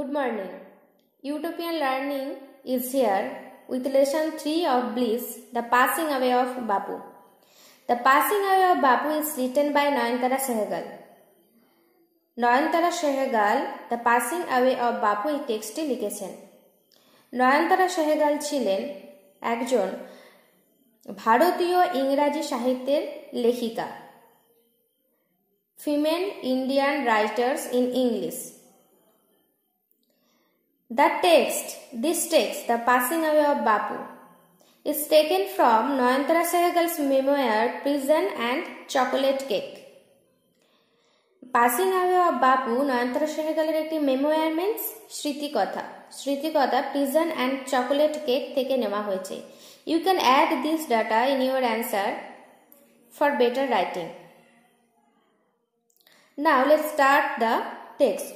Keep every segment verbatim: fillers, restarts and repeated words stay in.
Good morning. Utopian learning is here with lesson three of Bliss, The Passing Away of Bapu. The Passing Away of Bapu is written by Nayantara Sehgal. Nayantara Sehgal, The Passing Away of Bapu এই টেক্সটে লিখেছেন। নয়নতারা সেহগাল ছিলেন একজন ভারতীয় ইংরাজি সাহিত্যের লেখিকা। Female Indian writers in English. The text, this text, The Passing Away of Bapu, is taken from Nayantara Sehgal's memoir Prison and Chocolate Cake. Passing Away of Bapu, Nayantara Sehgaler একটি memoir means স্মৃতিকথা। স্মৃতিকথা Prison and Chocolate Cake থেকে নেওয়া হয়েছে। You can add this data in your answer for better writing. Now let's start the text.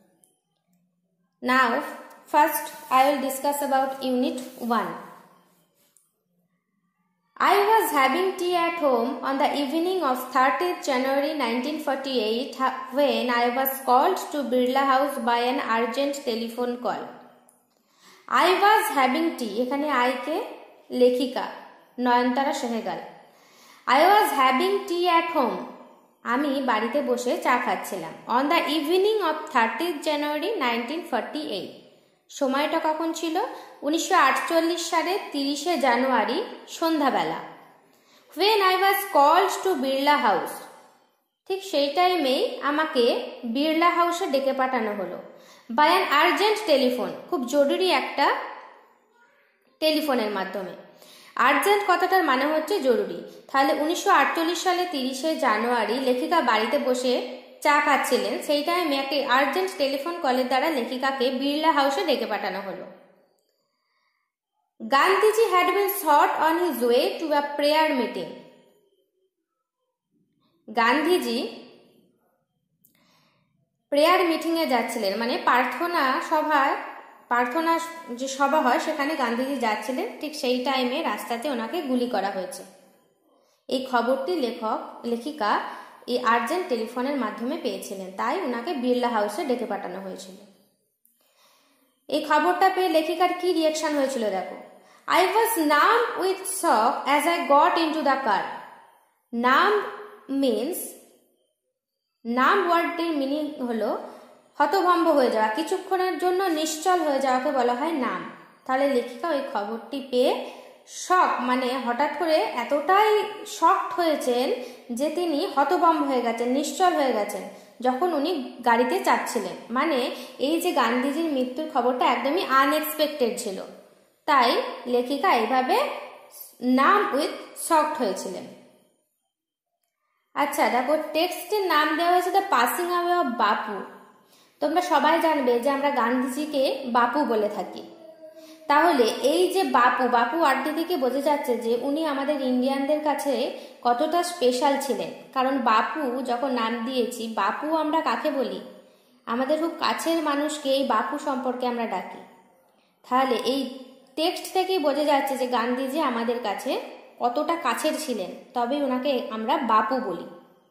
Now first I will discuss about unit one. I was having tea at home on the evening of thirtieth January nineteen forty-eight when I was called to Birla House by an urgent telephone call. I was having tea, এখানে I কে লেখিকা Nayantara Sehgal. I was having tea at home, আমি বাড়িতে বসে চা খাচ্ছিলাম। On the evening of thirtieth January nineteen forty-eight, সময়টা কখন ছিল? উনিশশো আটচল্লিশ সালের তিরিশে জানুয়ারি সন্ধ্যাবেলা। When I was called to Birla House, ঠিক সেই টাইমেই আমাকে বিড়লা হাউসে ডেকে পাঠানো হলো। By an urgent telephone, খুব জরুরি একটা টেলিফোনের মাধ্যমে। আর্জেন্ট কথাটার মানে হচ্ছে জরুরি। তাহলে উনিশশো আটচল্লিশ সালে তিরিশে জানুয়ারি লেখিকা বাড়িতে বসে চা খাচ্ছিলেন, সেই টাইমে একটি আর্জেন্ট টেলিফোন কলের দ্বারা লেখিকাকে বিড়লা হাউসে ডেকে পাঠানো হলো। Gandhiji had been shot on his way to a prayer meeting. Gandhiji prayer meeting এ যাচ্ছিলেন, মানে প্রার্থনা সভায় প্রার্থনা যে সভা হয় সেখানে গান্ধীজি যাচ্ছিলেন, ঠিক সেই টাইমে রাস্তাতে ওনাকে গুলি করা হয়েছে। এই খবরটি লেখক লেখিকা এই আর্জেন্ট টেলিফোনের মাধ্যমে পেয়েছিলেন, তাই ওনাকে বিড়লা হাউসে ডেকে পাঠানো হয়েছিল। এই খবরটা পেয়ে লেখিকার কি রিয়াকশন হয়েছিল দেখো। I was numb with shock as I got into the car. Numb means, নাম ওয়ার্ডটির মিনিং হলো হতভম্ব হয়ে যাওয়া, কিছুক্ষণের জন্য নিশ্চল হয়ে যাওয়াকে বলা হয় নাম। তাহলে লেখিকা ওই খবরটি পেয়ে শক মানে হঠাৎ করে এতটাই শকড হয়েছেন যে তিনি হতভম্ব হয়ে গেছেন, নিশ্চল হয়ে গেছেন যখন উনি গাড়িতে চাপছিলেন। মানে এই যে গান্ধীজির মৃত্যুর খবরটা একদমই আনএক্সপেক্টেড ছিল, তাই লেখিকা এইভাবে নাম উইথ শকড হয়েছিলেন। আচ্ছা দেখো, টেক্সটের নাম দেওয়া হয়েছে দ্য পাসিং অ্যাওয়ে অফ বাপু। তোমরা সবাই জানবে যে আমরা গান্ধীজিকে বাপু বলে থাকি। তাহলে এই যে বাপু, বাপু ওয়ার্ডটি থেকে বোঝা যাচ্ছে যে উনি আমাদের ইন্ডিয়ানদের কাছে কতটা স্পেশাল ছিলেন। কারণ বাপু যখন নাম দিয়েছি, বাপু আমরা কাকে বলি? আমাদের খুব কাছের মানুষকে এই বাপু সম্পর্কে আমরা ডাকি। তাহলে এই টেক্সট থেকেই বোঝা যাচ্ছে যে গান্ধীজি আমাদের কাছে কতটা কাছের ছিলেন, তবে ওনাকে আমরা বাপু বলি।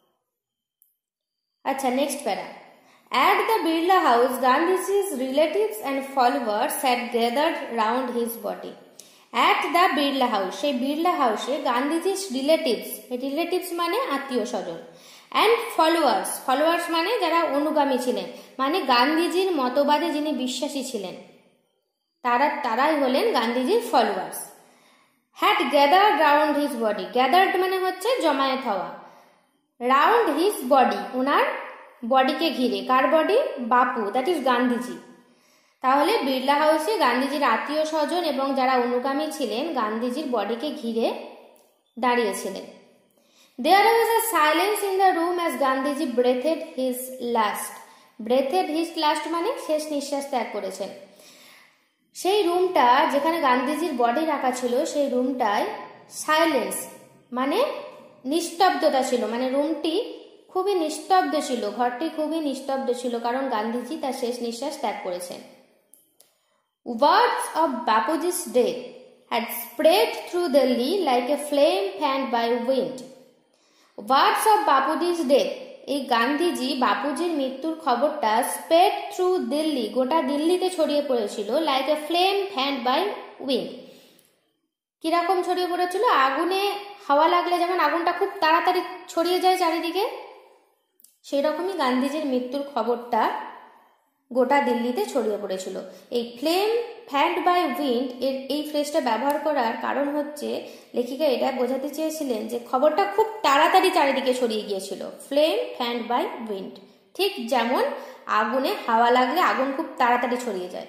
আচ্ছা, নেক্সট প্যারা। At the Birla House, Gandhiji's relatives and followers had gathered round his body. At the Birla House, সেই বিড়লা হাউসে গান্ধীজির রিলেটিভস, রিলেটিভস মানে আত্মীয় স্বজন, অ্যান্ড ফলোয়ার্স, ফলোয়ার্স মানে যারা অনুগামী ছিলেন, মানে গান্ধীজির মতবাদে যিনি বিশ্বাসী ছিলেন, তারা তারাই হলেন গান্ধীজির followers. Had gathered round his body, gathered মানে হচ্ছে জমায়েত হওয়া, রাউন্ড হিজ বডি ওনার বডিকে ঘিরে। কার body? Bapu, that is Gandhiji. তাহলে বিড়লা হাউসে গান্ধীজির আত্মীয় স্বজন এবং যারা অনুগামী ছিলেন গান্ধীজির বডিকে ঘিরে দাঁড়িয়েছিলেন। There was a silence in the room as Gandhiji breathed his last. Breathed his last মানে শেষ নিঃশ্বাস ত্যাগ করেছেন। সেই রুমটা যেখানে গান্ধীজির বডি রাখা ছিল, সেই রুমটায় সাইলেন্স মানে নিস্তব্ধতা ছিল, মানে রুমটি খুবই নিস্তব্ধ ছিল, ঘরটি খুবই নিস্তব্ধ ছিল, কারণ গান্ধীজি তার শেষ নিঃশ্বাস ত্যাগ করেছেন। Words of Bapuji's death had spread through Delhi like a flame fanned by wind. Words of Bapuji's death, এই গান্ধীজি বাপুজির মৃত্যুর খবরটা স্প্রেড থ্রু দিল্লি, গোটা দিল্লিতে ছড়িয়ে পড়েছিল like a flame fanned by wind. কিরকম ছড়িয়ে পড়েছিল? আগুনে হাওয়া লাগলে যেমন আগুনটা খুব তাড়াতাড়ি ছড়িয়ে যায় চারিদিকে, সেই রকমই গান্ধীজির মৃত্যুর খবরটা গোটা দিল্লিতে ছড়িয়ে পড়েছিল। এই ফ্লেম ফ্যান্ড বাই উইন্ড এর এই ফ্রেজটা ব্যবহার করার কারণ হচ্ছে লেখিকা এটা বোঝাতে চেয়েছিলেন যে খবরটা খুব তাড়াতাড়ি চারিদিকে ছড়িয়ে গিয়েছিল। ফ্লেম ফ্যান্ড বাই উইন্ড, ঠিক যেমন আগুনে হাওয়া লাগলে আগুন খুব তাড়াতাড়ি ছড়িয়ে যায়।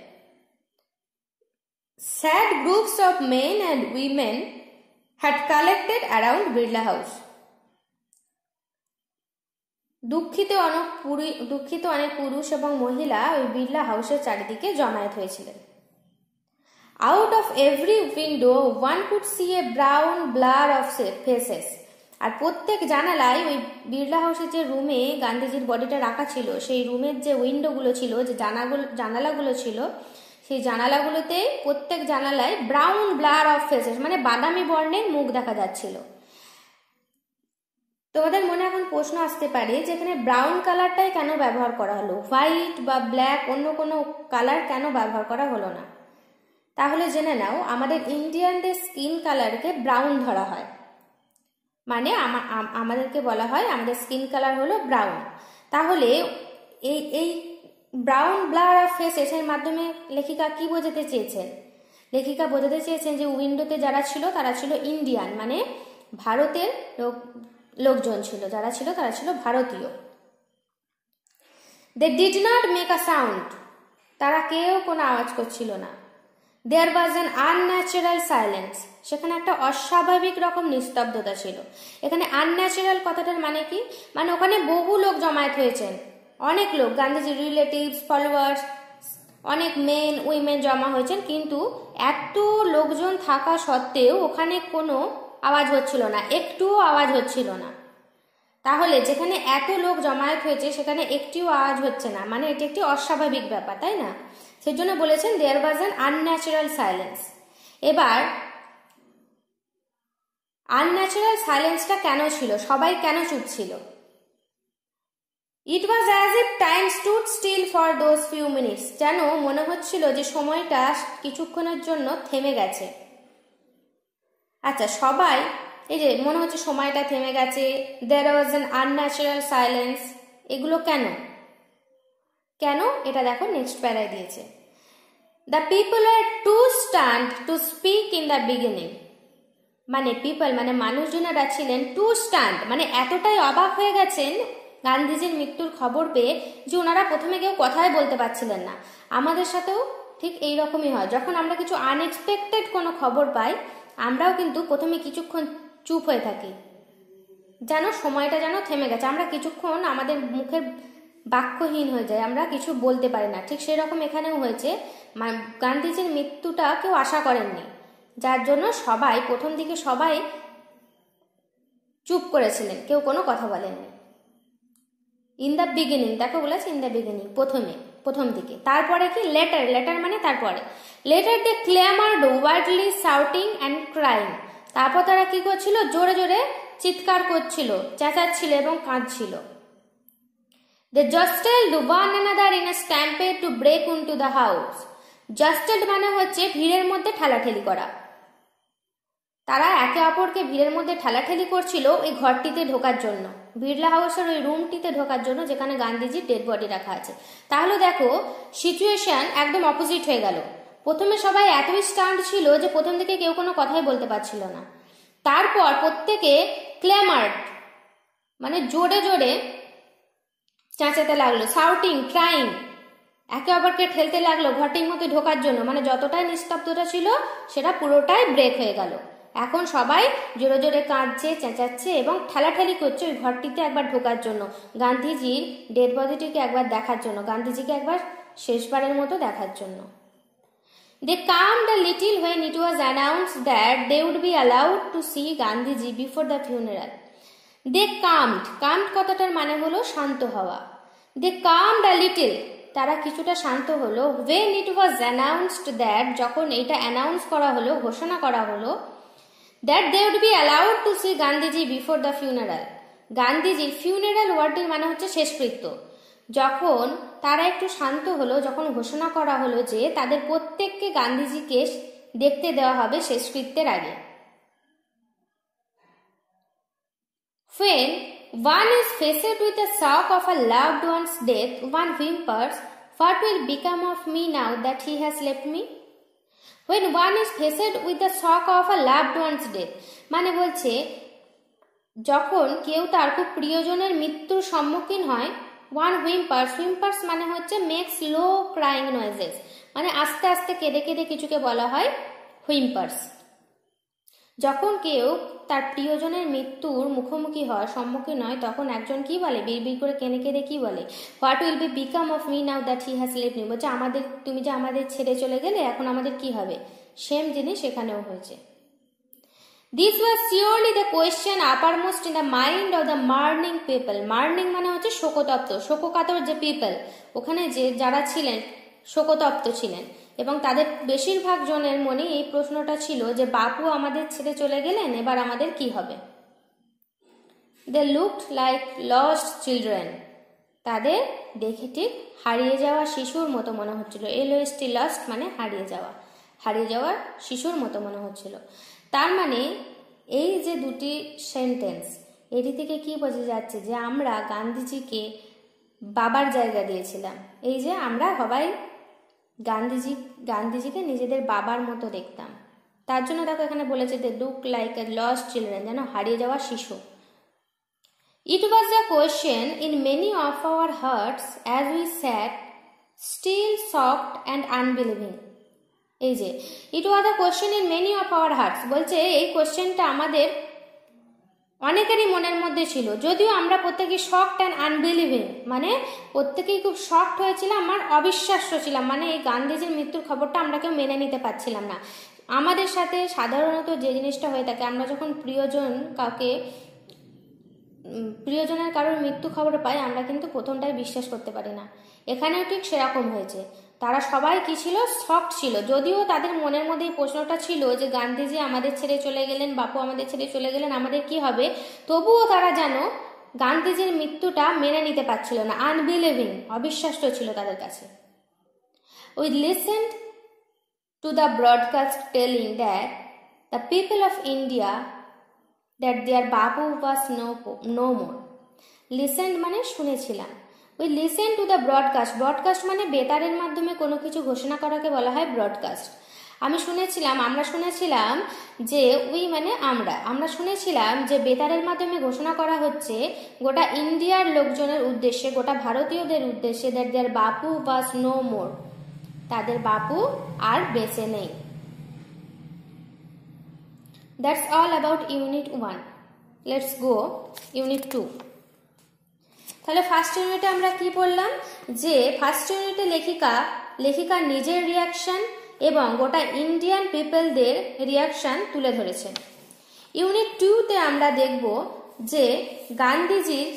Sad groups of men and women had collected around Birla House. দুঃখিত অনেক দুঃখিত অনেক পুরুষ এবং মহিলা ওই বিড়লা হাউসের চারিদিকে জমায়েত হয়েছিলেন। Out of every window one could see a brown blur of faces. আর প্রত্যেক জানালায় ওই বিড়লা হাউসের যে রুমে গান্ধীজির বডিটা রাখা ছিল, সেই রুমের যে উইন্ডোগুলো ছিল, যে জানাগুলো জানালাগুলো ছিল, সেই জানালাগুলোতে প্রত্যেক জানালায় ব্রাউন ব্লার অফ ফেসেস, মানে বাদামি বর্ণের মুখ দেখা যাচ্ছিল। তোমাদের মনে এখন প্রশ্ন আসতে পারে যে এখানে ব্রাউন কালারটাই কেন ব্যবহার করা হলো, হোয়াইট বা ব্ল্যাক অন্য কোনো কালার কেন ব্যবহার করা হলো না? তাহলে জেনে নাও, আমাদের ইন্ডিয়ানদের স্কিন কালারকে ব্রাউন ধরা হয়, মানে আমাদেরকে বলা হয় আমাদের স্কিন কালার হলো ব্রাউন। তাহলে এই এই ব্রাউন ব্লার অফ ফেসেস এর মাধ্যমে লেখিকা কি বোঝাতে চেয়েছেন? লেখিকা বোঝাতে চেয়েছেন যে উইন্ডোতে যারা ছিল তারা ছিল ইন্ডিয়ান, মানে ভারতের লোক লোকজন ছিল, যারা ছিল তারা ছিল ভারতীয়। They did not make a sound, তারা কেউ কোনো আওয়াজ করছিল না। There was an unnatural silence, সেখানে একটা অস্বাভাবিক রকম নিস্তব্ধতা ছিল। এখানে আনন্যাচারাল কথাটার মানে কি? মানে ওখানে বহু লোক জমায়েত হয়েছেন, অনেক লোক, গান্ধীজির রিলেটিভস, ফলোয়ার্স, অনেক মেন উইমেন জমা হয়েছেন, কিন্তু এত লোকজন থাকা সত্ত্বেও ওখানে কোনো আওয়াজ হচ্ছিল না, একটুও আওয়াজ হচ্ছিল না। তাহলে যেখানে এত লোক জমায়েত হয়েছে সেখানে একটিও আওয়াজ হচ্ছে না, মানে এটি একটি অস্বাভাবিক ব্যাপার, তাই না? সেজন্য বলেছেন there was an unnatural silence. এবার আনন্যাচারাল সাইলেন্সটা কেন ছিল? সবাই কেন চুপ ছিল? It was as if time stood still for those few minutes, যেন মনে হচ্ছিল যে সময়টা কিছুক্ষণের জন্য থেমে গেছে। আচ্ছা, সবাই এই যে মনে হচ্ছে সময়টা থেমে গেছে, there was an unnatural silence, এগুলো কেন কেন এটা দেখো নেক্সট প্যারায় দিয়েছে। The people are too stunned to speak in the beginning, মানে পিপল মানে মানুষজনেরা ছিলেন টু স্টান্ড, মানে এতটাই অবাক হয়ে গেছেন গান্ধীজির মৃত্যুর খবর পেয়ে যে ওনারা প্রথমে কেউ কথাই বলতে পারছিলেন না। আমাদের সাথেও ঠিক এই রকমই হয়, যখন আমরা কিছু আনএক্সপেক্টেড কোনো খবর পাই আমরাও কিন্তু প্রথমে কিছুক্ষণ চুপ হয়ে থাকি, যেন সময়টা যেন থেমে গেছে, আমরা কিছুক্ষণ আমাদের মুখের বাক্যহীন হয়ে যায়, আমরা কিছু বলতে পারি না। ঠিক সেরকম এখানেও হয়েছে, গান্ধীজির মৃত্যুটা কেউ আশা করেননি, যার জন্য সবাই প্রথম দিকে সবাই চুপ করেছিলেন, কেউ কোনো কথা বলেননি। ইন দ্য বিগিনিং, দেখো বলেছে ইন দ্য বিগিনিং, প্রথমে প্রথম দিকে। তারপরে কি? লেটার, লেটার মানে তারপরে। Later they clamoured wildly shouting and crying, তারপর তারা কি করছিল? জোরে জোরে চিৎকার করছিল, চেঁচাচ্ছিল এবং কাঁদছিল। They jostled one another in a stampede to break into the house. Jostled মানে হচ্ছে ভিড়ের মধ্যে ঠেলাঠেলি করা, তারা একে অপরকে ভিড়ের মধ্যে ঠেলাঠেলি করছিল ওই ঘরটিতে ঢোকার জন্য, বিড়লা হাউসের ওই রুমটিতে ঢোকার জন্য যেখানে গান্ধীজির ডেড বডি রাখা আছে। তাহলে দেখো সিচুয়েশন একদম অপোজিট হয়ে গেল। প্রথমে সবাই এতই স্টান্ড ছিল যে প্রথম দিকে কেউ কোনো কথাই বলতে পারছিল না, তারপর প্রত্যেকে ক্ল্যামার্ড মানে জোরে জোরে চেঁচাতে লাগলো, শাউটিং ট্রাইং একে অপরকে ঠেলতে লাগলো ঘরটির মধ্যে ঢোকার জন্য, মানে যতটাই নিস্তব্ধতা ছিল সেটা পুরোটাই ব্রেক হয়ে গেল। এখন সবাই জোরে জোরে কাঁদছে, চেঁচাচ্ছে এবং ঠেলাঠেলি করছে ওই ঘরটিতে একবার ঢোকার জন্য, গান্ধীজির ডেড বডিটিকে একবার দেখার জন্য, গান্ধীজিকে একবার শেষবারের মতো দেখার জন্য। They calmed a little when it was announced that they would be allowed to see Gandhiji before the funeral. They calmed, calmed কথাটার মানে হলো শান্ত হওয়া। They calmed a little, তারা কিছুটা শান্ত হলো। When it was announced that, যখন এটা announce করা হলো, ঘোষণা করা হলো, that they would be allowed to see Gandhiji before the funeral, গান্ধীজির ফিউনারাল ওয়ার্ডটির মানে হচ্ছে শেষকৃত্য। যখন তারা একটু শান্ত হলো, যখন ঘোষণা করা হলো যে তাদের প্রত্যেককে গান্ধীজিকে দেখতে দেওয়া হবে শেষকৃত্যের আগে। When one is faced with the shock of a loved one's death, one whimpers, "What will become of me now that he has left me?" When one is faced with the shock of a loved one's death, মানে বলছে যখন কেউ তার খুব প্রিয়জনের মৃত্যুর সম্মুখীন হয়, ওয়ান হুইম্পার্স, হুইম্পার্স মানে হচ্ছে মেক স্লো ক্রাইং নয়েজেস, মানে আস্তে আস্তে কেঁদে কেঁদে কিছুকে বলা হয় হুইম্পার্স। যখন কেউ তার প্রিয়জনের মৃত্যুর মুখোমুখি হয়, সম্মুখীন হয়, তখন একজন কি বলে, বিড়বিড় করে কেঁদে কেঁদে কি বলে, what will be become of me now that he has left me, বলছে আমাদের, তুমি যে আমাদের ছেড়ে চলে গেলে এখন আমাদের কি হবে। সেম জিনিস এখানেও হয়েছে। This was surely the question uppermost in the mind of the mourning people. Mourning মানে হচ্ছে শোকতপ্ত, শোককাতর যে পিপল, ওখানে যে যারা ছিলেন শোকতপ্ত ছিলেন, এবং তাদের বেশিরভাগ জনের মনে এই প্রশ্নটা ছিল যে বাপু আমাদের ছেড়ে চলে গেলেন, এবার আমাদের কি হবে। They looked like lost children. তাদের দেখে ঠিক হারিয়ে যাওয়া শিশুর মতো মনে হচ্ছিল। এলওএসটি লস্ট মানে হারিয়ে যাওয়া, হারিয়ে যাওয়া শিশুর মতো মনে হচ্ছিল। তার মানে এই যে দুটি সেন্টেন্স, এটি থেকে কি বোঝা যাচ্ছে যে আমরা গান্ধীজিকে বাবার জায়গা দিয়েছিলাম। এই যে আমরা সবাই গান্ধীজি গান্ধীজিকে নিজেদের বাবার মতো দেখতাম, তার জন্য দেখো এখানে বলেছে they look like a lost children, যেন হারিয়ে যাওয়া শিশু। It was a question in many of our hearts as we sat still shocked and unbelieving. এই যে it was a question in many of our hearts, বলছে এই কোয়েশ্চেনটা আমাদের অনেকেরই মনের মধ্যে ছিল, যদিও আমরা প্রত্যেকেই শকড অ্যান্ড আনবিলিভিং, মানে প্রত্যেকেই খুব শকড হয়েছিলাম, আমার অবিশ্বাস্য ছিলাম, মানে এই গান্ধীজির মৃত্যুর খবরটা আমরা কেউ মেনে নিতে পারছিলাম না। আমাদের সাথে সাধারণত যে জিনিসটা হয়ে থাকে, আমরা যখন প্রিয়জন কাউকে প্রিয়জনের কারোর মৃত্যু খবর পাই, আমরা কিন্তু প্রথমটাই বিশ্বাস করতে পারি না। এখানেও ঠিক সেরকম হয়েছে। তারা সবাই কি ছিল, শকড ছিল, যদিও তাদের মনের মধ্যে এই প্রশ্নটা ছিল যে গান্ধীজি আমাদের ছেড়ে চলে গেলেন, বাপু আমাদের ছেড়ে চলে গেলেন, আমাদের কি হবে। তবুও তারা যেন গান্ধীজির মৃত্যুটা মেনে নিতে পারছিল না, আনবিলিভিং, অবিশ্বাস্য ছিল তাদের কাছে। We listened to the broadcast telling that the people of India that their bapu was no, no more. Listened মানে শুনেছিলাম। We listened to the broadcast. Broadcast মানে বেতারের মাধ্যমে কোনো কিছু ঘোষণা করাকে বলা হয় ব্রডকাস্ট। আমি শুনেছিলাম, আমরা শুনেছিলাম যে উই মানে আমরা আমরা শুনেছিলাম যে বেতারের মাধ্যমে ঘোষণা করা হচ্ছে গোটা ইন্ডিয়ার লোকজনের উদ্দেশ্যে, গোটা ভারতীয়দের উদ্দেশ্যে, that their bapu was no more. তাদের বাপু আর বেঁচে নেই। That's all about unit one. Let's go unit two. তাহলে ফার্স্ট ইউনিটে আমরা কি পড়লাম, যে ফার্স্ট ইউনিটে লেখিকা লেখিকার নিজের রিয়াকশন এবং গোটা ইন্ডিয়ান পিপলদের রিয়াকশন তুলে ধরেছেন। ইউনিট টু তে আমরা দেখব যে গান্ধীজির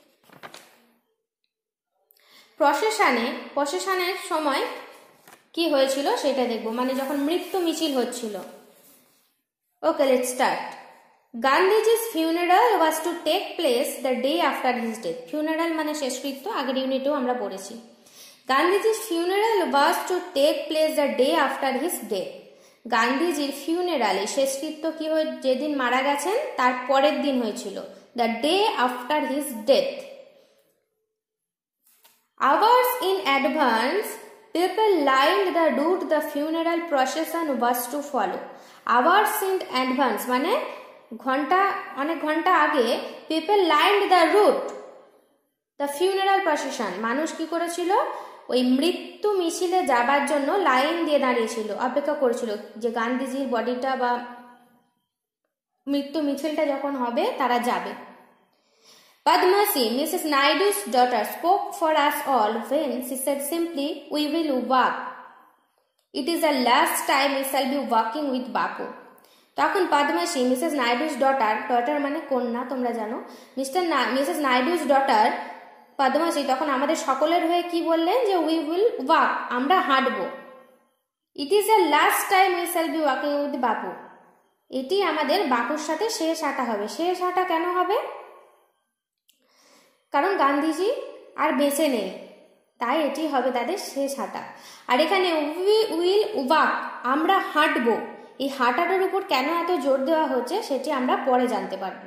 প্রসেশনে প্রসেশনের সময় কি হয়েছিল সেটা দেখব, মানে যখন মৃত্যু মিছিল হচ্ছিল। Okay, let's start. Gandhiji's funeral was to take place the day after his death. Funeral মানে শেষকৃত্য, আগের ইউনিটেও আমরা পড়েছি। Gandhiji's funeral was to take place the day after his death. গান্ধীজির ফিউনারালে শেষকৃত্য কি হয়ে, যেদিন মারা গেছেন তার পরের দিন হয়েছিল, the day after his death. Hours in advance, people lined the route the funeral procession was to follow. Hours in advance মানে ঘন্টা, অনেক ঘন্টা আগে, people lined the route the funeral procession, মানুষ কি করেছিল, ওই মৃত্যু মিছিলে যাবার জন্য লাইন দিয়ে দাঁড়িয়েছিল, অপেক্ষা করেছিল যে গান্ধীজির বডিটা বা মৃত্যু মিছিলটা যখন হবে তারা যাবে। Padmasi, Missus Naidu's daughter, spoke for us all when she said simply, "We will walk. It is the last time we shall be walking with Bapu." তখন Padmasi, Mrs Naidu's daughter, daughter মানে কন্যা তোমরা জানো, Mr Mrs Naidu's daughter Padmasi তখন আমাদের সকলের হয়ে কি বললেন, যে উই উইল ওয়াক, আমরা হাঁটবো। It is the last time we shall be walking with Bapu, এটি আমাদের বাপুর সাথে শেষ হাঁটা হবে। শেষ হাঁটা কেন হবে, কারণ গান্ধীজি আর বেঁচে নেই, তাই এটি হবে তাদের শেষ হাঁটা। আর এখানে উই উইল ওয়াক, আমরা হাঁটবো, এই হাঁটাটার উপর কেন এত জোর দেওয়া হচ্ছে সেটি আমরা পরে জানতে পারবো।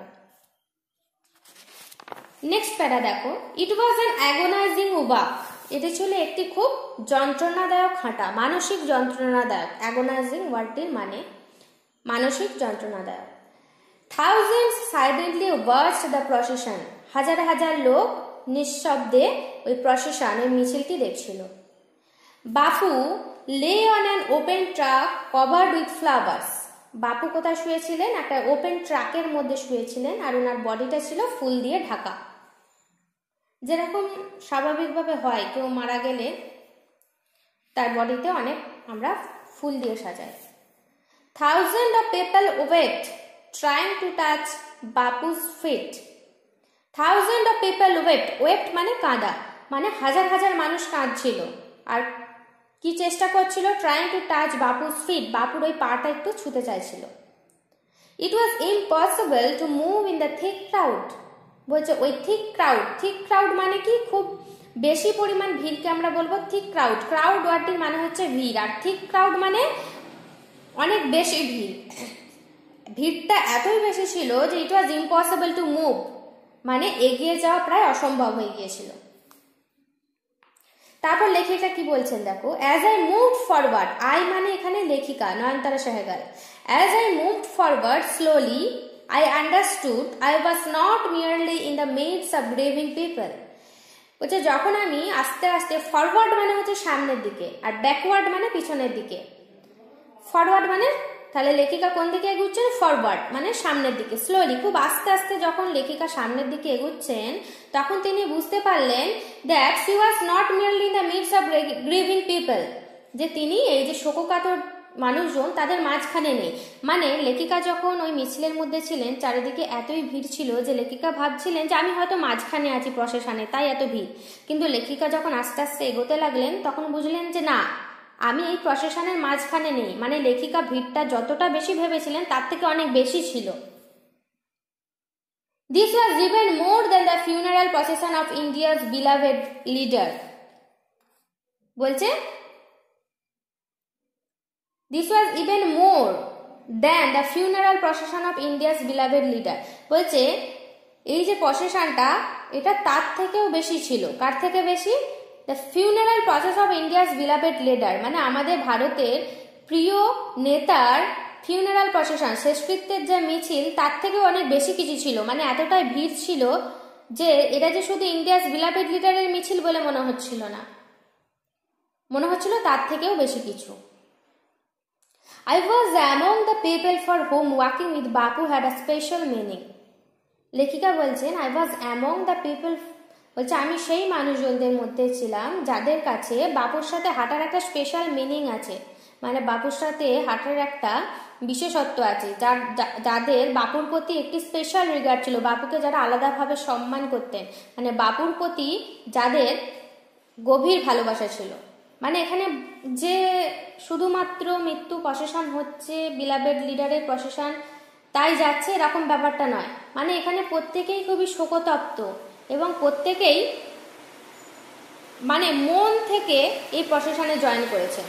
নেক্সট প্যারা দেখো, it was an agonising walk, এটি ছিল একটি খুব যন্ত্রণাদায়ক হাঁটা, মানসিক যন্ত্রণাদায়ক। অ্যাগোনাইজিং ওয়ার্ডটির মানে মানসিক যন্ত্রণাদায়ক। Thousands silently watched the procession, হাজার হাজার লোক নিঃশব্দে ওই প্রসেশন, ওই মিছিলটি দেখছিল। Bapu lay on an open truck covered with flowers, Bapu কোথায় শুয়েছিলেন? একটা ওপেন ট্রাকের মধ্যে শুয়েছিলেন, আর ওনার বডিটা ছিল ফুল দিয়ে ঢাকা। যেরকম স্বাভাবিকভাবে হয়, কেউ মারা গেলে তার বডিতে অনেক আমরা ফুল দিয়ে সাজাই। Thousand of people wept trying to touch Bapu's feet, thousand of people wept, wept মানে কাঁদা, মানে হাজার হাজার মানুষ কাঁদছিল আর কি চেষ্টা করছিল? Trying to touch Bapu's feet, বাপুর ওই পাটা একটু ছুতে চাইছিল। It was impossible to move in the thick crowd, বলছে ওই থিক ক্রাউড, থিক ক্রাউড মানে কি? খুব বেশি পরিমাণ ভিড়কে আমরা বলবো থিক ক্রাউড। ক্রাউড ওয়ার্ডটির মানে হচ্ছে ভিড়, আর থিক ক্রাউড মানে অনেক বেশি ভিড়। ভিড়টা এতই বেশি ছিল যে it was impossible to move, মানে এগিয়ে যাওয়া প্রায় অসম্ভব হয়ে গিয়েছিল। তারপর লেখিকা কি বলছেন দেখো, as I moved forward, I মানে এখানে লেখিকা Nayantara Sahgal, as I moved forward slowly I understood I was not merely in the midst of grieving people, বলছে যখন আমি আস্তে আস্তে, ফরওয়ার্ড মানে হচ্ছে সামনের দিকে আর ব্যাকওয়ার্ড মানে পিছনের দিকে। ফরওয়ার্ড মানে তাহলে লেখিকা কোন দিকে এগুচ্ছেন? ফরওয়ার্ড মানে সামনের দিকে। স্লোলি, খুব আস্তে আস্তে যখন লেখিকা সামনের দিকে এগুচ্ছেন তখন তিনি বুঝতে পারলেন that she was not merely in the midst of grieving people, যে তিনি এই যে শোককাতর মানুষজন তাদের মাঝখানে নেই। মানে লেখিকা যখন ওই মিছিলের মধ্যে ছিলেন চারিদিকে এতই ভিড় ছিল যে লেখিকা ভাবছিলেন যে আমি হয়তো মাঝখানে আছি প্রসেশনে, তাই এত ভিড়। কিন্তু লেখিকা যখন আস্তে আস্তে এগোতে লাগলেন তখন বুঝলেন যে না, আমি এই প্রসেশনের মাঝখানে নেই। মানে লেখিকা ভিড়টা যতটা বেশি ভেবেছিলেন তার থেকে অনেক বেশি ছিল। This was even more than the funeral procession of India's beloved leader, বলছে This was even more than the funeral procession of India's beloved leader, বলছে এই যে প্রসেশনটা এটা তার থেকেও বেশি ছিল। কার থেকে বেশি? The funeral process of India's beloved leader, মানে আমাদের ভারতের প্রিয় নেতার ফিউনারাল প্রসেশন, শেষকৃত্যের যে মিছিল তার থেকেও অনেক বেশি কিছু ছিল। মানে এতটাই ভিড় ছিল যে এটা যে শুধু ইন্ডিয়াস বিলাভেড লিডারের মিছিল বলে মনে হচ্ছিল না, মনে হচ্ছিল তার থেকেও বেশি কিছু। I was among the people for whom walking with Bapu had a special meaning. লেখিকা বলছেন I was among the people, বলছে আমি সেই মানুষজনদের মধ্যে ছিলাম যাদের কাছে বাপুর সাথে হাঁটার একটা স্পেশাল মিনিং আছে। মানে বাপুর সাথে হাঁটার একটা বিশেষত্ব আছে, যার যাদের বাপুর প্রতি একটি স্পেশাল রিগার্ড ছিল, বাপুকে যারা আলাদাভাবে সম্মান করতেন, মানে বাপুর প্রতি যাদের গভীর ভালোবাসা ছিল। মানে এখানে যে শুধুমাত্র মৃত্যু প্রসেশন হচ্ছে, বিলাভেড লিডারের প্রসেশন তাই যাচ্ছে এরকম ব্যাপারটা নয়। মানে এখানে প্রত্যেকেই খুবই শোকতপ্ত এবং প্রত্যেকেই মানে মন থেকে এই প্রসেশনে জয়েন করেছেন।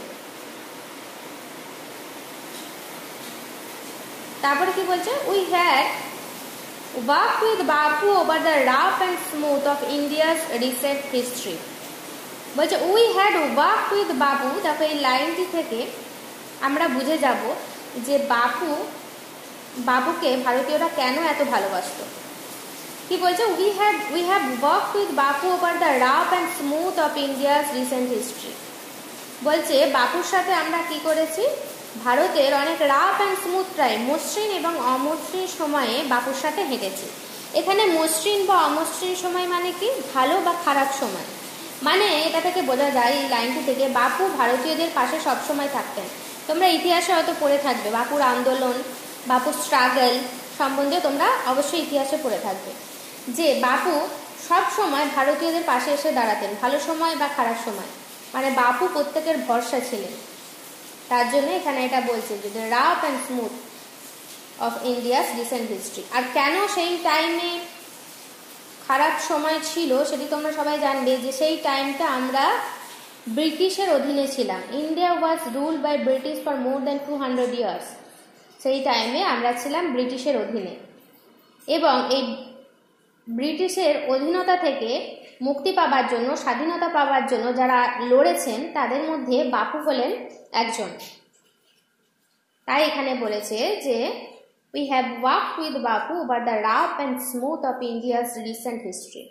তারপরে কি বলছে, we had walked with Bapu over the rough and smooth of India's recent history. বলছে we had walked with Bapu, দেখো এই লাইনটি থেকে আমরা বুঝে যাব যে বাপু বাপুকে ভারতীয়রা কেন এত ভালোবাসত। কি বলছে, we had we have walked with Bapu over the rough and smooth of India's recent history. বলছে বাপুর সাথে আমরা কি করেছি, ভারতের অনেক রাফ অ্যান্ড স্মুথ টাইম, মসৃণ এবং অমসৃণ সময়ে বাপুর সাথে হেঁটেছি। এখানে মসৃণ বা অমসৃণ সময় মানে কি, ভালো বা খারাপ সময়। মানে এটা থেকে বোঝা যায় এই লাইনটি থেকে বাপু ভারতীয়দের পাশে সবসময় থাকতেন। তোমরা ইতিহাসে হয়তো পড়ে থাকবে বাপুর আন্দোলন, বাপুর স্ট্রাগল সম্বন্ধে তোমরা অবশ্যই ইতিহাসে পড়ে থাকবে যে বাপু সব সময় ভারতীয়দের পাশে এসে দাঁড়াতেন, ভালো সময় বা খারাপ সময়। মানে বাপু প্রত্যেকের ভরসা ছিলেন। তার জন্য এখানে এটা বলছে যে the rough and smooth of India's recent history. আর কেন সেই টাইমে খারাপ সময় ছিল সেটি তোমরা সবাই জানবে যে সেই টাইমটা আমরা ব্রিটিশের অধীনে ছিলাম। India was ruled by British for more than two hundred years. সেই টাইমে আমরা ছিলাম ব্রিটিশের অধীনে, এবং এই ব্রিটিশের অধীনতা থেকে মুক্তি পাবার জন্য, স্বাধীনতা পাবার জন্য যারা লড়েছেন তাদের মধ্যে বাপু হলেন একজন। তাই এখানে বলেছে যে we have walked with Bapu over the rough and smooth of India's recent history.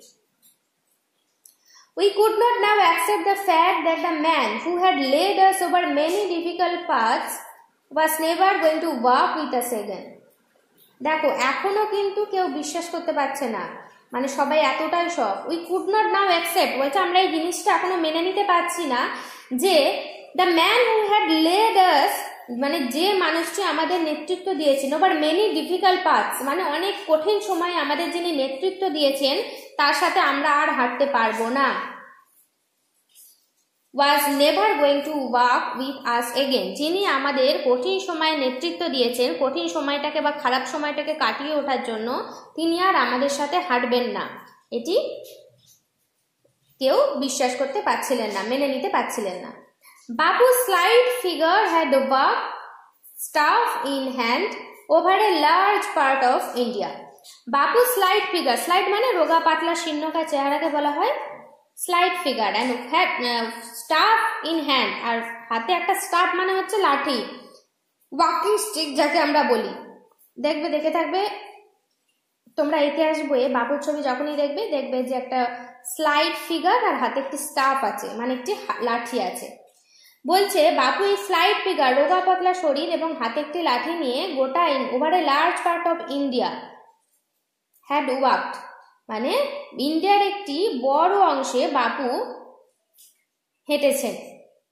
We could not now accept the fact that the man who had led us over many difficult paths was never going to walk with us again. দেখো এখনো কিন্তু কেউ বিশ্বাস করতে পারছে না, মানে সবাই এতটাই shock. We could not now accept বলছে আমরা এই জিনিসটা এখনো মেনে নিতে পারছি না যে the man who had led us, মানে যে মানুষটি আমাদের নেতৃত্ব দিয়েছেন ওভার মেনি ডিফিকাল্ট পাথস, মানে অনেক কঠিন সময়ে আমাদের যিনি নেতৃত্ব দিয়েছেন তার সাথে আমরা আর হাঁটতে পারবো না, was never going to walk with us again, যিনি আমাদের কঠিন সময়ে নেতৃত্ব দিয়েছেন, কঠিন সময়টাকে বা খারাপ সময়টাকে কাটিয়ে ওঠার জন্য তিনি আর আমাদের সাথে হাঁটবেন না, এটি কেউ বিশ্বাস করতে পারছিলেন না, মেনে নিতে পারছিলেন না। Bapu's slight figure had walked staff in hand over a large part of India. Bapu's slight figure, slight মানে রোগা পাতলা শীর্ণকা চেহারাকে বলা হয় slight figure, and had staff in hand, আর হাতে একটা স্টাফ মানে হচ্ছে লাঠি, ওয়াকিং স্টিক যাকে আমরা বলি। দেখবে দেখে থাকবে তোমরা ইতিহাস বইয়ে বাপুর ছবি যখনই দেখবে দেখবে যে একটা স্লাইট ফিগার আর হাতে একটি স্টাফ আছে, মানে একটি লাঠি আছে। বলছে বাপু এই স্লাইট ফিগার, রোগা পাতলা শরীর এবং হাতে একটি লাঠি নিয়ে গোটা over a large part of India had walked, মানে ইন্ডিয়ার একটি বড় অংশে বাপু হেঁটেছেন।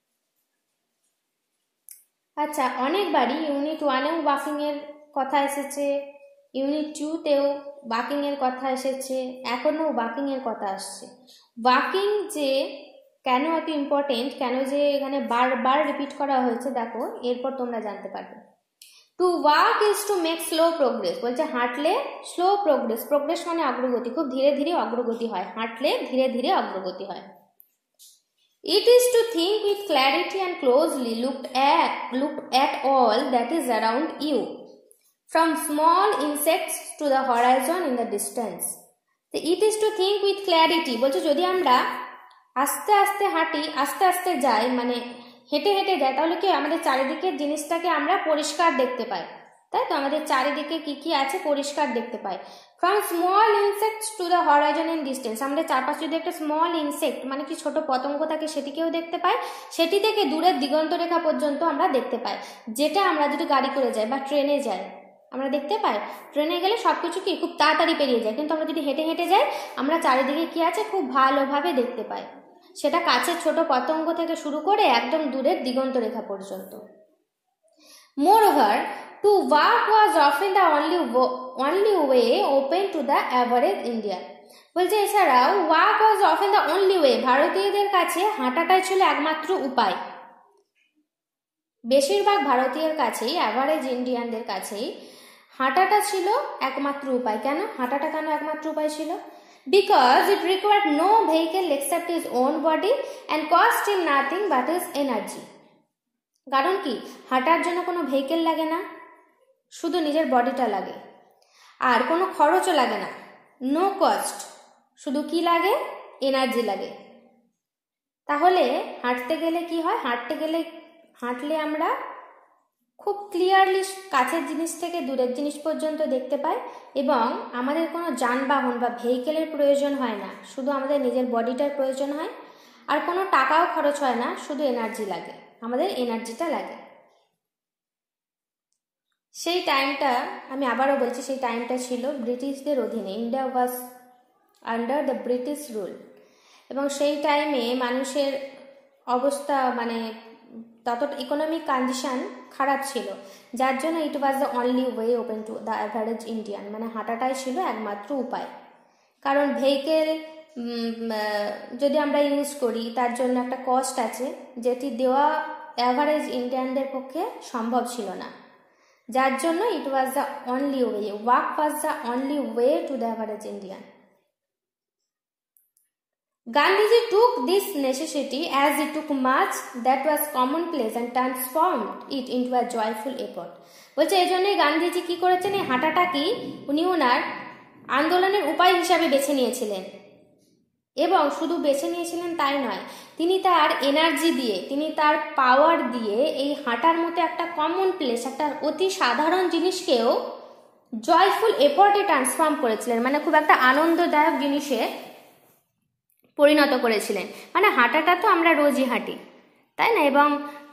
আচ্ছা, অনেকবারই ইউনিট ওয়ানেও ওয়াকিং এর কথা এসেছে, ইউনিট টুতেও ওয়াকিং এর কথা এসেছে, এখনো ওয়াকিং এর কথা আসছে। ওয়াকিং যে কেন এত ইম্পর্টেন্ট, কেন যে এখানে বারবার রিপিট করা হয়েছে দেখো এরপর তোমরা জানতে পারবে। To walk is to make slow progress, বলছে হাঁটলে স্লো প্রোগ্রেস, প্রোগ্রেস মানে অগ্রগতি, খুব ধীরে ধীরে অগ্রগতি হয়, হাঁটলে ধীরে ধীরে অগ্রগতি হয়। It is to think with clarity and closely look at look at all that is around you, from small insects to the horizon in the distance. It is to think with clarity, বলছে যদি আমরা আস্তে আস্তে হাঁটি, আস্তে আস্তে যাই, মানে হেঁটে হেঁটে যায়, তাহলে কি আমাদের চারিদিকের জিনিসটাকে আমরা পরিষ্কার দেখতে পাই, তাই তো আমাদের চারিদিকে কি কি আছে পরিষ্কার দেখতে পাই। From small insects to the horizon in distance, আমাদের চারপাশে যদি একটা স্মল ইনসেক্ট মানে কি ছোট পতঙ্গ থাকে সেটিকেও দেখতে পাই, সেটি থেকে দূরের দিগন্ত রেখা পর্যন্ত আমরা দেখতে পাই, যেটা আমরা যদি গাড়ি করে যাই বা ট্রেনে যাই আমরা দেখতে পাই। ট্রেনে গেলে সব কিছু কি খুব তাড়াতাড়ি পেরিয়ে যায়, কিন্তু আমরা যদি হেঁটে হেঁটে যাই আমরা চারিদিকে কি আছে খুব ভালোভাবে দেখতে পাই, সেটা কাছের ছোট পতঙ্গ থেকে শুরু করে একদম দূরের দিগন্ত রেখা পর্যন্ত। Moreover, to walk was often the only only way open to the average Indian. বলছে এছাড়াও walk was often the only way, ভারতীয়দের কাছে হাঁটাটাই ছিল একমাত্র উপায়। বেশিরভাগ ভারতীয়ের কাছেই, অ্যাভারেজ ইন্ডিয়ানদের কাছেই হাঁটাটা ছিল একমাত্র উপায়। কেন হাঁটাটা কেন একমাত্র উপায় ছিল? Because it required no vehicle except his own body and cost him nothing but his energy. কারণ কি হাঁটার জন্য কোনো ভেহিকেল লাগে না, শুধু নিজের বডিটা লাগে, আর কোনো খরচও লাগে না, নো কস্ট, শুধু কি লাগে এনার্জি লাগে। তাহলে হাঁটতে গেলে কি হয়, হাঁটতে গেলে হাঁটলে আমরা খুব ক্লিয়ারলি কাছের জিনিস থেকে দূরের জিনিস পর্যন্ত দেখতে পাই, এবং আমাদের কোনো যানবাহন বা ভেহিকেলের প্রয়োজন হয় না, শুধু আমাদের নিজের বডিটার প্রয়োজন হয়, আর কোনো টাকাও খরচ হয় না, শুধু এনার্জি লাগে, আমাদের এনার্জিটা লাগে। সেই টাইমটা আমি আবারও বলছি, সেই টাইমটা ছিল ব্রিটিশদের অধীনে, India was under the British rule, এবং সেই টাইমে মানুষের অবস্থা মানে তত ইকোনমিক কন্ডিশন খারাপ ছিল, যার জন্য it was the only way open to the average Indian, মানে হাঁটাটাই ছিল একমাত্র উপায়। কারণ ভেহিকেল যদি আমরা ইউজ করি তার জন্য একটা কস্ট আছে, যেটি দেওয়া অ্যাভারেজ ইন্ডিয়ানদের পক্ষে সম্ভব ছিল না, যার জন্য it was the only way, walk was the only way to the average Indian. Gandhiji took this necessity as he took much that was commonplace and transformed it into a joyful effort. বলছে এই জন্যই গান্ধীজি কি করেছেন, এই হাঁটাটাকেই উনি ওনার আন্দোলনের উপায় হিসাবে বেছে নিয়েছিলেন। এবং শুধু বেছে নিয়েছিলেন তাই নয়, তিনি তার এনার্জি দিয়ে, তিনি তার পাওয়ার দিয়ে এই হাঁটার মতো একটা কমন প্লেস, একটা অতি সাধারণ জিনিসকেও জয়ফুল এফর্টে ট্রান্সফর্ম করেছিলেন, মানে খুব একটা আনন্দদায়ক জিনিসে পরিণত করেছিলেন। মানে হাঁটাটা তো আমরা রোজই হাঁটি, তাই না? এবং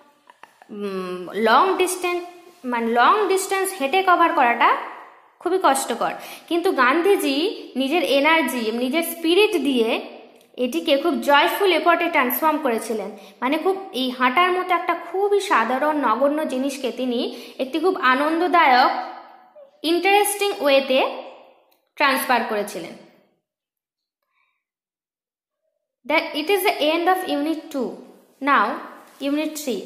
লং ডিস্টেন্স মানে লং ডিস্টেন্স হেঁটে কভার করাটা খুবই কষ্টকর, কিন্তু গান্ধীজি নিজের এনার্জি, নিজের স্পিরিট দিয়ে এটিকে খুব জয়ফুল এফর্টে ট্রান্সফর্ম করেছিলেন। মানে খুব এই হাঁটার মতো একটা খুবই সাধারণ নগণ্য জিনিসকে তিনি একটি খুব আনন্দদায়ক ইন্টারেস্টিং ওয়েতে ট্রান্সফার করেছিলেন। That it is the end of unit two. Now unit three.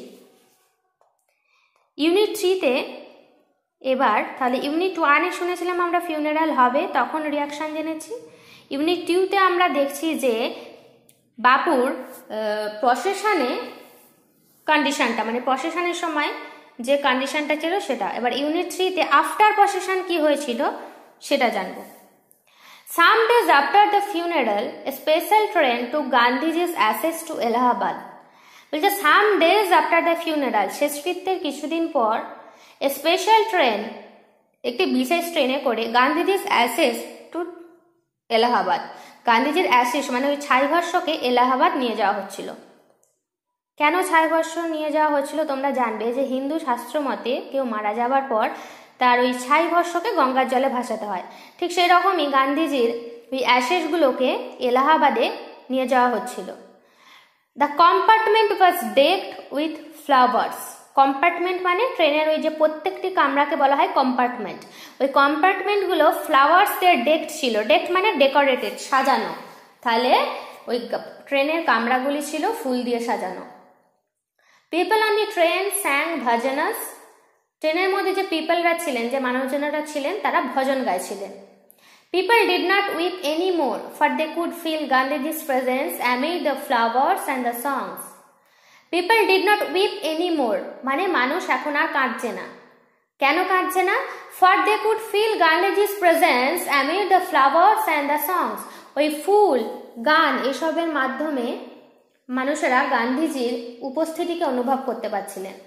Unit three তে এবার তাহলে ইউনিট ওয়ানে শুনেছিলাম আমরা ফিউনারাল হবে, তখন রিয়াকশন জেনেছি। ইউনিট টুতে আমরা দেখছি যে বাপুর প্রসেশনে কন্ডিশনটা, মানে প্রসেশনের সময় যে কন্ডিশনটা ছিল সেটা। এবার ইউনিট থ্রিতে আফটার প্রসেশন কি হয়েছিল সেটা জানবো। Some days after the funeral, a special train took Gandhiji's ashes to Allahabad. বলছে some days after the funeral, শেষকৃত্যের কিছুদিন পর, a special train, একটি বিশেষ ট্রেনে করে গান্ধীজির অ্যাসেস টু এলাহাবাদ, গান্ধীজির অ্যাসেস মানে ওই ছাইভস্যকে এলাহাবাদ নিয়ে যাওয়া হচ্ছিল। কেন ছাইভস্য নিয়ে যাওয়া হচ্ছিল তোমরা জানবে যে হিন্দু শাস্ত্র মতে কেউ মারা যাবার পর তার ওই ছাইভস্যকে গঙ্গার জলে ভাসাতে হয়, ঠিক সেই রকমই গান্ধীজির ওই অ্যাশেসগুলোকে এলাহাবাদে নিয়ে যাওয়া হচ্ছিল। The compartment was decked with flowers. Compartment মানে ট্রেনের ওই যে প্রত্যেকটি কামরাকে বলা হয় কম্পার্টমেন্ট, ওই কম্পার্টমেন্টগুলো ফ্লাওয়ার্স দিয়ে ডেকড ছিল। ডেকড মানে ডেকোরেটেড, সাজানো। তাহলে ওই ট্রেনের কামরাগুলি ছিল ফুল দিয়ে সাজানো। People on the train sang bhajans. ট্রেনের মধ্যে যে পিপলরা ছিলেন, যে মানুষজনেরা ছিলেন, তারা ভজন গাইছিলেন। People did not weep any more for they could feel Gandhiji's presence amid the flowers and the songs. People did not weep any more মানে মানুষ এখন আর কাঁদছে না। কেন কাঁদছে না? For they could feel Gandhiji's presence amid the flowers and the songs. ওই ফুল, গান এসবের মাধ্যমে মানুষেরা গান্ধীজির উপস্থিতিকে অনুভব করতে পারছিলেন।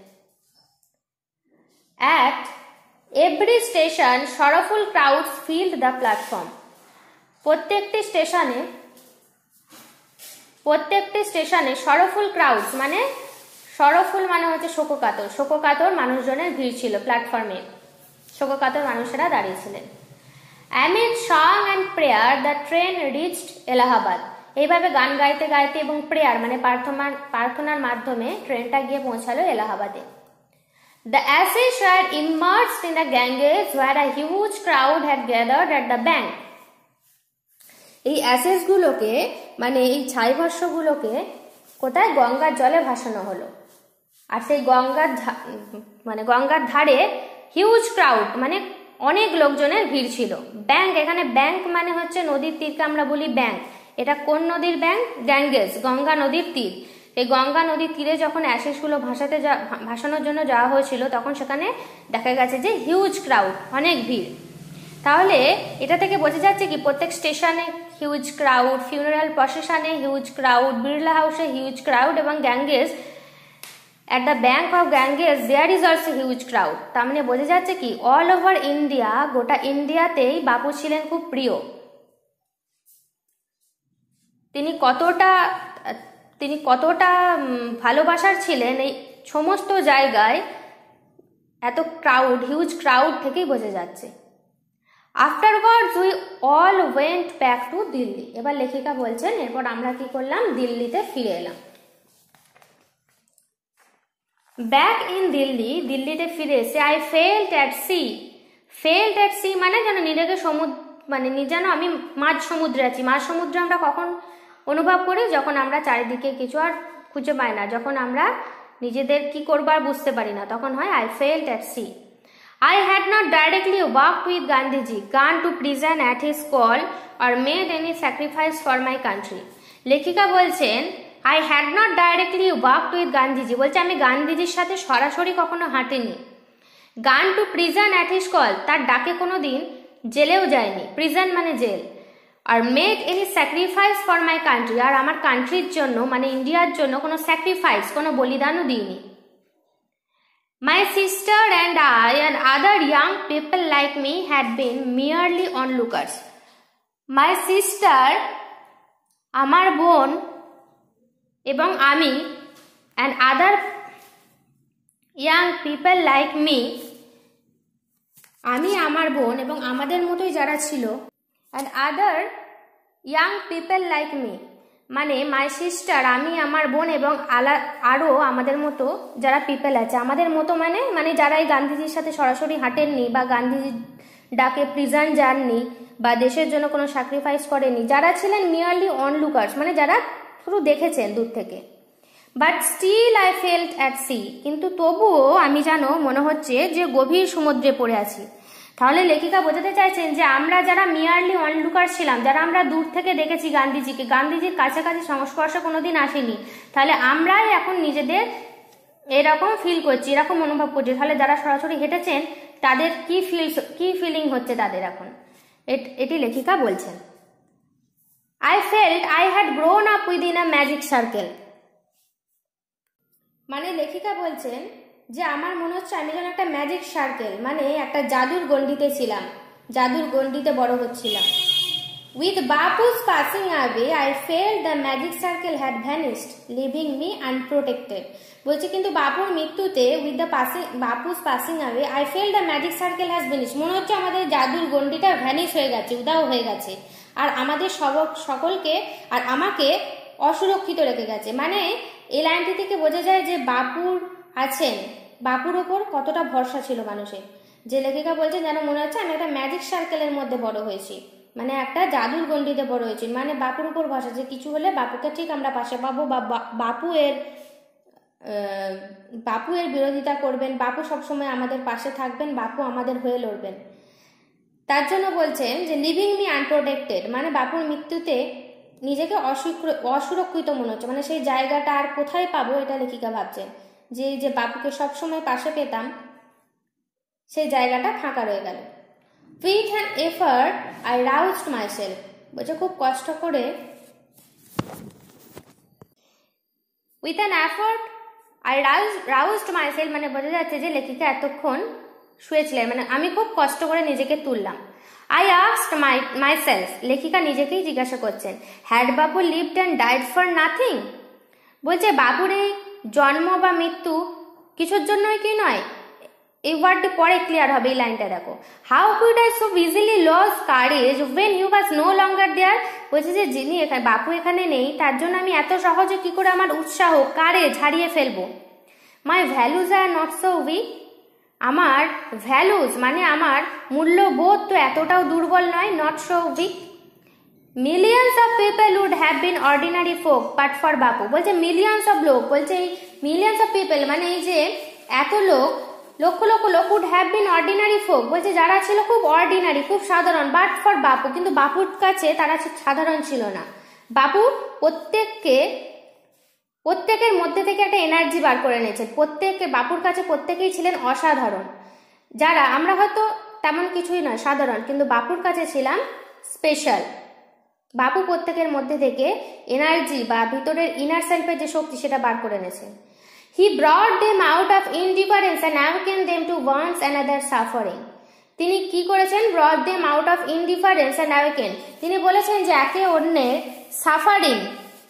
At every station, sorrowful crowds filled the platform. প্রত্যেকটি স্টেশনে প্রত্যেকটি স্টেশনে sorrowful crowds মানে sorrowful মানে হচ্ছে শোককাতর, শোককাতর মানুষজনের ভিড় ছিল প্ল্যাটফর্মে, শোককাতর মানুষেরা দাঁড়িয়েছিলেন। Amid song and prayer, the train reached Allahabad. এইভাবে গান গাইতে গাইতে এবং প্রেয়ার মানে প্রার্থনার প্রার্থনার মাধ্যমে ট্রেনটা গিয়ে পৌঁছালো এলাহাবাদে। The ashes were immersed in the Ganges where a huge crowd had gathered at the bank. এই অ্যাসেস গুলোকে মানে এই ছাইভস্যগুলোকে কোথায়? গঙ্গার জলে ভাসানো হলো। আর সেই গঙ্গার মানে গঙ্গার ধারে হিউজ ক্রাউড মানে অনেক লোকজনের ভিড় ছিল। ব্যাংক, এখানে ব্যাংক মানে হচ্ছে নদীর তীরকে আমরা বলি ব্যাংক। এটা কোন নদীর ব্যাংক? গ্যাঙ্গেস, গঙ্গা নদীর তীর। এই গঙ্গা নদীর তীরে যখন অ্যাশেসগুলো ভাসাতে যা ভাসানোর জন্য যাওয়া হয়েছিল তখন সেখানে দেখা গেছে যে হিউজ ক্রাউড, অনেক ভিড়। তাহলে এটা থেকে বোঝা যাচ্ছে কি প্রত্যেক স্টেশনে হিউজ ক্রাউড, ফিউনারাল প্রসেশনে হিউজ ক্রাউড, বিড়লা হাউসে হিউজ ক্রাউড এবং Ganges at the bank of Ganges there is also huge crowd. তার মানে বোঝা যাচ্ছে কি অল ওভার ইন্ডিয়া, গোটা ইন্ডিয়াতেই বাপু ছিলেন খুব প্রিয়। তিনি কতটা তিনি কতটা ভালোবাসার ছিলেন এই সমস্ত জায়গায় এত ক্রাউড, হিউজ ক্রাউড থেকেই বোঝা যাচ্ছে। Afterwards we all went back to Delhi. এবার লেখিকা বলছেন এরপর আমরা কি করলাম? দিল্লিতে ফিরে এলাম। ব্যাক ইন দিল্লি, দিল্লিতে ফিরে এসে I felt at sea. Felt at sea মানে যেন নিজেকে সমুদ্র মানে যেন আমি মাঝ সমুদ্রে আছি। মাঝ সমুদ্রে আমরা কখন অনুভব করি? যখন আমরা চারিদিকে কিছু আর খুঁজে পাই না, যখন আমরা নিজেদের কি করবার বুঝতে পারি না, তখন হয় I felt at sea. I had not directly walked with Gandhiji, gone to prison at his call, or made any sacrifice for my country. লেখিকা বলছেন I had not directly walked with Gandhiji, বলছে আমি গান্ধীজির সাথে সরাসরি কখনো হাঁটিনি। Gone to prison at his call, তার ডাকে কোনো দিন জেলেও যায়নি, প্রিজন মানে জেল। আর made any sacrifice for my country, আর আমার কান্ট্রির জন্য মানে ইন্ডিয়ার জন্য কোনো স্যাক্রিফাইস, কোনো বলিদানও দিইনি। My sister and I and other young people like me had been merely onlookers. My sister, আমার বোন এবং আমি and other young people like me, আমি আমার বোন এবং আমাদের মতোই যারা ছিল, and other young people like me মানে মাই সিস্টার, আমি আমার বোন এবং আলা আরও আমাদের মতো যারা পিপল আছে, আমাদের মতো মানে মানে যারা এই গান্ধীজির সাথে সরাসরি হাঁটেননি বা গান্ধীজির ডাকে প্রিজন যাননি বা দেশের জন্য কোনো স্যাক্রিফাইস করেনি, যারা ছিলেন মিয়ারলি অনলুকার্স মানে যারা শুধু দেখেছেন দূর থেকে। But still I felt at sea, কিন্তু তবুও আমি জানো মনে হচ্ছে যে গভীর সমুদ্রে পড়ে আছি। তাহলে লেখিকা বোঝাতে চাইছেন যে আমরা যারা মিয়ারলি অনলুকার ছিলাম, যারা আমরা দূর থেকে দেখেছি গান্ধীজিকে, গান্ধীজির কাছাকাছি সংস্পর্শে কোনোদিন আসেনি, তাহলে আমরাই এখন নিজেদের এরকম ফিল করছি, এরকম অনুভব করছি। তাহলে যারা সরাসরি হেঁটেছেন তাদের কি ফিল কি ফিলিং হচ্ছে তাদের এখন, এটি লেখিকা বলছেন। I felt I had grown up within a magic circle, মানে লেখিকা বলছেন যে আমার মনে হচ্ছে আমি যেন একটা ম্যাজিক সার্কেল মানে একটা জাদুর গণ্ডিতে ছিলাম, জাদুর গণ্ডিতে বড় হচ্ছিলাম। With Bapu's passing away I felt the magic circle had vanished leaving me unprotected, বলছে কিন্তু বাপুর মৃত্যুতে with the passing Bapu's passing away I felt the magic circle has vanished, মনে হচ্ছে আমাদের জাদুর গণ্ডিটা ভ্যানিশ হয়ে গেছে, উদাও হয়ে গেছে, আর আমাদের সব সকলকে আর আমাকে অসুরক্ষিত রেখে গেছে। মানে এই লাইনটি থেকে বোঝা যায় যে বাপুর আছেন, বাপুর ওপর কতটা ভরসা ছিল মানুষের। যে লেখিকা বলছেন যেন মনে হচ্ছে আমি একটা ম্যাজিক সার্কেলের মধ্যে বড় হয়েছি, মানে একটা জাদুর গণ্ডিতে বড় হয়েছি, মানে বাপুর উপর ভরসা, যে কিছু হলে বাপুকে ঠিক আমরা পাশে পাবো বা বাপু এর বাপু এর বিরোধিতা করবেন, বাপু সবসময় আমাদের পাশে থাকবেন, বাপু আমাদের হয়ে লড়বেন। তার জন্য বলছেন যে লিভিং মি আনপ্রোটেক্টেড, মানে বাপুর মৃত্যুতে নিজেকে অসুরক্ষিত মনে হচ্ছে, মানে সেই জায়গাটা আর কোথায় পাবো এটা লেখিকা ভাবছেন, যে যে বাপুকে সবসময় পাশে পেতাম সেই জায়গাটা ফাঁকা রয়ে গেল। With an effort I roused myself, বলছে খুব কষ্ট করে, with an effort I rouse roused myself মানে বোঝা যাচ্ছে যে লেখিকা এতক্ষণ শুয়েছিলেন, মানে আমি খুব কষ্ট করে নিজেকে তুললাম। আই আস্কড মাই মাইসেলফ, লেখিকা নিজেকেই জিজ্ঞাসা করছেন, had Bapu lived and died for nothing, বলছে বাবুর এই জন্ম বা মৃত্যু কিছুর জন্যই কি নয়। এই ওয়ার্ডটি পরে ক্লিয়ার হবে, এই লাইনটা দেখো। How could I so easily lose courage when you was no longer there, বলছে যে যিনি এখানে বাপু এখানে নেই তার জন্য আমি এত সহজে কি করে আমার উৎসাহ কারেজ হারিয়ে ফেলবো। My values are not so weak, আমার ভ্যালুজ মানে আমার মূল্যবোধ তো এতটাও দুর্বল নয়, not so weak. Millions of people would have been ordinary folk but for Bapu, বলছে মিলিয়ন্স অফ লোক, বলছে এই মিলিয়ন্স অফ পিপল মানে এই যে এত লোক, লক্ষ লক্ষ লোক would have been ordinary folk, বলছে যারা ছিল খুব অর্ডিনারি খুব সাধারণ, বাট ফর বাপু, কিন্তু বাপুর কাছে তারা সাধারণ ছিল না। বাপু প্রত্যেককে প্রত্যেকের মধ্যে থেকে একটা এনার্জি বার করে নিয়েছেন, প্রত্যেককে বাপুর কাছে প্রত্যেকেই ছিলেন অসাধারণ, যারা আমরা হয়তো তেমন কিছুই নয় সাধারণ, কিন্তু বাপুর কাছে ছিলাম স্পেশাল। বাপু প্রত্যেকের মধ্যে থেকে এনার্জি বা ভিতরের ইনার সেলফের যে শক্তি সেটা বার করে নিয়েছেন। He brought them out of indifference and awaken them to one's another suffering, তিনি কি করেছেন, brought them out of indifference and awaken, তিনি বলেছেন যে একে অন্যের সাফারিং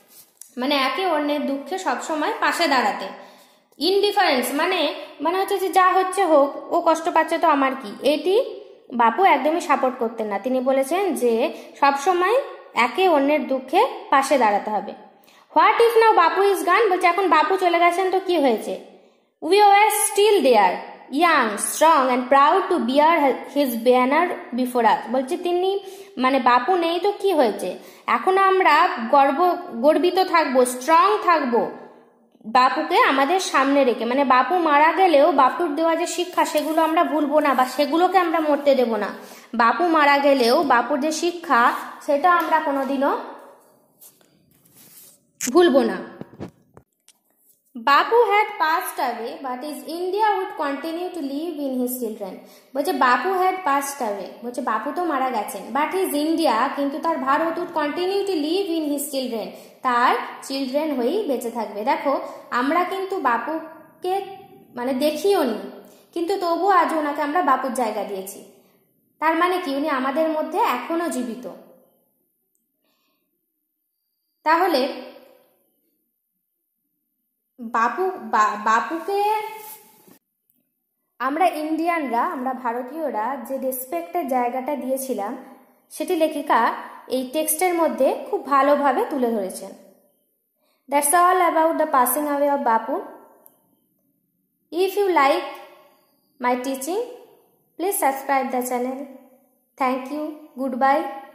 মানে একে অন্যের দুঃখে সবসময় পাশে দাঁড়াতে। ইনডিফারেন্স মানে মানে হচ্ছে যে যা হচ্ছে হোক, ও কষ্ট পাচ্ছে তো আমার কি, এটি বাপু একদমই সাপোর্ট করতেন না। তিনি বলেছেন যে সবসময় একে অন্যের দুঃখে পাশে দাঁড়াতে হবে। What if now Bapu is গান, বলছে এখন বাপু চলে গেছেন তো কি হয়েছে। We were still there young strong and proud to bear his banner before us, বলছে তিনি মানে বাপু নেই তো কি হয়েছে, এখন আমরা গর্ব গর্বিত থাকবো, স্ট্রং থাকবো বাপুকে আমাদের সামনে রেখে, মানে বাপু মারা গেলেও বাপুর দেওয়া যে শিক্ষা সেগুলো আমরা ভুলবো না বা সেগুলোকে আমরা মরতে দেব না। বাপু মারা গেলেও বাপুর যে শিক্ষা সেটা আমরা কোনোদিনও ভুলবো না। Bapu had passed away but is India would continue to live in his children. বলছে বাপু হ্যাড পাস্ট অ্যাওয়ে, বলছে বাপু তো মারা গেছেন, বাট ইজ ইন্ডিয়া, কিন্তু তার Bharat would continue to live in his children, তার চিলড্রেন হয়েই বেঁচে থাকবে। দেখো আমরা কিন্তু বাপুকে মানে দেখিও নি, কিন্তু তবুও আজ ওনাকে আমরা বাপুর জায়গা দিয়েছি। তার মানে কি উনি আমাদের মধ্যে এখনো জীবিত। তাহলে বাপু বাপুকে আমরা ইন্ডিয়ানরা, আমরা ভারতীয়রা যে রেসপেক্টের জায়গাটা দিয়েছিলাম সেটি লেখিকা এই টেক্সটের মধ্যে খুব ভালোভাবে তুলে ধরেছেন। That's all about the passing away of Bapu. If you like my teaching, please subscribe the channel. Thank you, good bye.